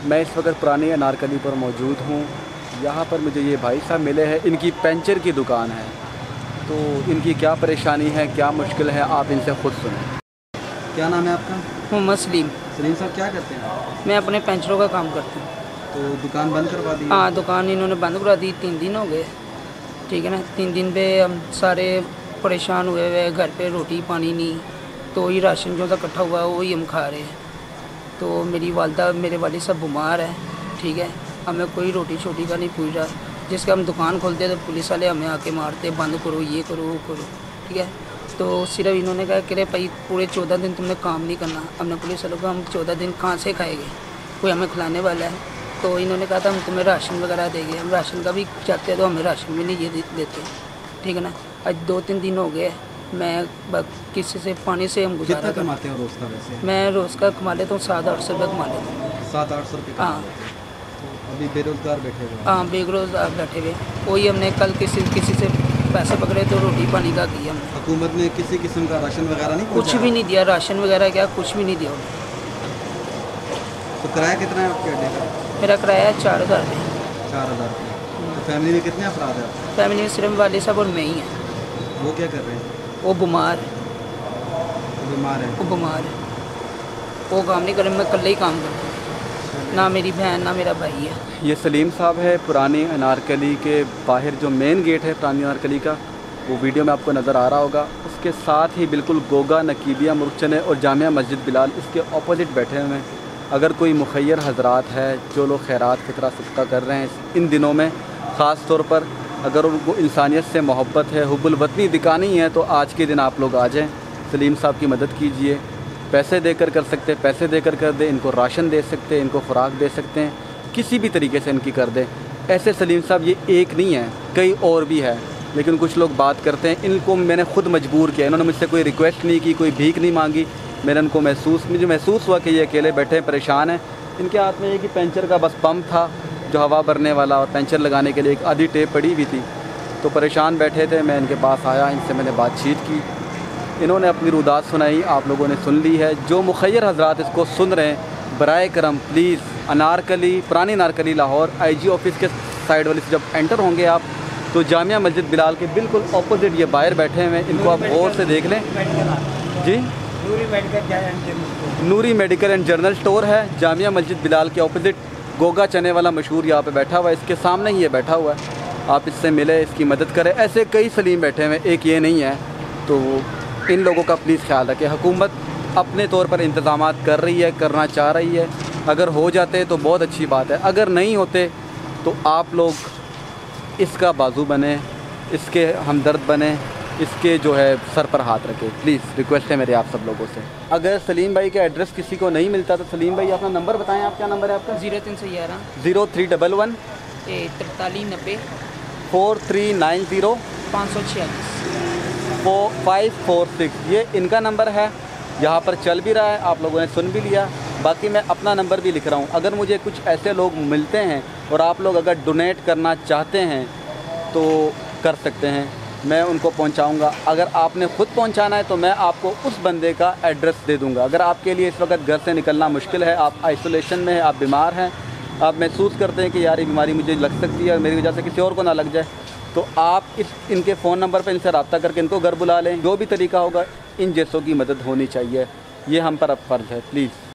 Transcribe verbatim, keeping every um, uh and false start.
मैं इस वक्त पुरानी अनारकली पर मौजूद हूँ। यहाँ पर मुझे ये भाई साहब मिले हैं, इनकी पंचर की दुकान है। तो इनकी क्या परेशानी है, क्या मुश्किल है, आप इनसे खुद सुनें। क्या नाम है आपका? मोहम्मद सलीम। सलीम साहब क्या करते हैं? मैं अपने पंचरों का काम करता हूँ। तो दुकान बंद करवा दी? हाँ, दुकान इन्होंने बंद करवा दी, तीन दिन हो गए। ठीक है ना, तीन दिन पे हम सारे परेशान हुए हुए, घर पे रोटी पानी नहीं, तो ही राशन जो था इकट्ठा हुआ है वही हम खा रहे हैं। तो मेरी वालदा मेरे वालिद सब बीमार है। ठीक है, हमें कोई रोटी छोटी का नहीं पूछ रहा। जिसके हम दुकान खोलते तो पुलिस वाले हमें आके मारते, बंद करो, ये करो, वो करो। ठीक है, तो सिर्फ इन्होंने कहा कि भाई पूरे चौदह दिन तुमने काम नहीं करना। हमने पुलिस वालों को हम चौदह दिन कहाँ से खाएंगे, कोई हमें खिलाने वाला है। तो इन्होंने कहा था हम तुम्हें राशन वगैरह देंगे। हम राशन का भी चाहते हैं तो हमें राशन भी नहीं ये देते। ठीक है ना, आज दो तीन दिन हो गए, मैं किसी से पानी से हम गुजारा कमाते हैं रोज़ का? वैसे मैं रोज़ का कमा लेता हूँ सात आठ सौ रुपये कमा लेता हूँ। सात आठ सौ रुपये? हाँ। तो अभी बेरोज़गार बैठे हुए? हाँ, बेरोज़गार बैठे हुए। वही हमने कल किसी किसी से पैसे पकड़े तो रोटी पानी का किया हमने। हुकूमत ने किसी किस्म का राशन वगैरह नहीं? कुछ भी नहीं दिया, राशन वगैरह क्या कुछ भी नहीं दिया उन्होंने। तो किराया कितना है आपके अड्डे का? मेरा किराया चार हज़ार है। चार हज़ार रुपये। तो फैमिली में कितने अफराद हैं? फैमिली में सिर्फ वालिद साहब और मैं ही हैं। वो क्या कर रहे हैं? वो बीमार है। बीमार है? वो बीमार है, वो काम नहीं करे, मैं कल ही काम करता हूँ। ना मेरी बहन ना मेरा भाई है। ये सलीम साहब है, पुरानी अनारकली के बाहर जो मेन गेट है पुरानी अनारकली का, वो वीडियो में आपको नज़र आ रहा होगा। उसके साथ ही बिल्कुल गोगा, नकीबिया, मुर्चने और जामिया मस्जिद बिलाल इसके ऑपोजिट बैठे हुए हैं। अगर कोई मुखैर हजरात है जो लोग खैरात फितरा सदका कर रहे हैं इन दिनों में, ख़ास तौर पर अगर उनको इंसानियत से मोहब्बत है, हुब्बुल वतनी दिखानी है, तो आज के दिन आप लोग आ जाएँ, सलीम साहब की मदद कीजिए। पैसे देकर कर सकते हैं, पैसे देकर कर दें, इनको राशन दे सकते हैं, इनको खुराक दे सकते हैं, किसी भी तरीके से इनकी कर दें। ऐसे सलीम साहब ये एक नहीं है, कई और भी है, लेकिन कुछ लोग बात करते हैं। इनको मैंने खुद मजबूर किया, इन्होंने मुझसे कोई रिक्वेस्ट नहीं की, कोई भीख नहीं मांगी। मैंने इनको महसूस मुझे महसूस हुआ कि ये अकेले बैठे परेशान हैं। इनके हाथ में एक ही पेंचर का बस पंप था जो हवा भरने वाला, और पेंचर लगाने के लिए एक आधी टेप पड़ी हुई थी। तो परेशान बैठे थे, मैं इनके पास आया, इनसे मैंने बातचीत की, इन्होंने अपनी रुदात सुनाई, आप लोगों ने सुन ली है। जो मुखैर हजरात इसको सुन रहे हैं, बराए करम प्लीज़ अनारकली, पुरानी अनारकली लाहौर आईजी ऑफिस के साइड वाले से जब एंटर होंगे आप, तो जामिया मस्जिद बिलाल के बिल्कुल ऑपोजिट ये बाहर बैठे हुए हैं, इनको आप गौर से देख लें जी। Noori medical and general store है जामिया मस्जिद बिलाल के ऑपोजिट। गोगा चने वाला मशहूर यहाँ पे बैठा हुआ है, इसके सामने ही ये बैठा हुआ है। आप इससे मिले, इसकी मदद करें। ऐसे कई सलीम बैठे हुए, एक ये नहीं है। तो इन लोगों का प्लीज़ ख्याल रखें। हुकूमत अपने तौर पर इंतज़ाम कर रही है, करना चाह रही है। अगर हो जाते तो बहुत अच्छी बात है, अगर नहीं होते तो आप लोग इसका बाजू बने, इसके हमदर्द बने, इसके जो है सर पर हाथ रखें। प्लीज़ रिक्वेस्ट है मेरे आप सब लोगों से। अगर सलीम भाई का एड्रेस किसी को नहीं मिलता तो सलीम भाई अपना नंबर बताएं। आप क्या नंबर है आपका? जीरो तीन सौ ग्यारह ज़ीरो थ्री डबल वन तरतालीस नब्बे फोर थ्री नाइन ज़ीरो पाँच सौ छियालीस फोर फाइव फोर सिक्स ये इनका नंबर है। यहाँ पर चल भी रहा है, आप लोगों ने सुन भी लिया। बाकी मैं अपना नंबर भी लिख रहा हूँ। अगर मुझे कुछ ऐसे लोग मिलते हैं और आप लोग अगर डोनेट करना चाहते हैं तो कर सकते हैं, मैं उनको पहुंचाऊंगा। अगर आपने ख़ुद पहुंचाना है तो मैं आपको उस बंदे का एड्रेस दे दूंगा। अगर आपके लिए इस वक्त घर से निकलना मुश्किल है, आप आइसोलेशन में हैं, आप बीमार हैं, आप महसूस करते हैं कि यार ये बीमारी मुझे लग सकती है और मेरी वजह से किसी और को ना लग जाए, तो आप इस इनके फ़ोन नंबर पर इनसे रब्ता करके इनको घर बुला लें। जो भी तरीका होगा, इन जैसों की मदद होनी चाहिए, ये हम पर अब फ़र्ज़ है। प्लीज़।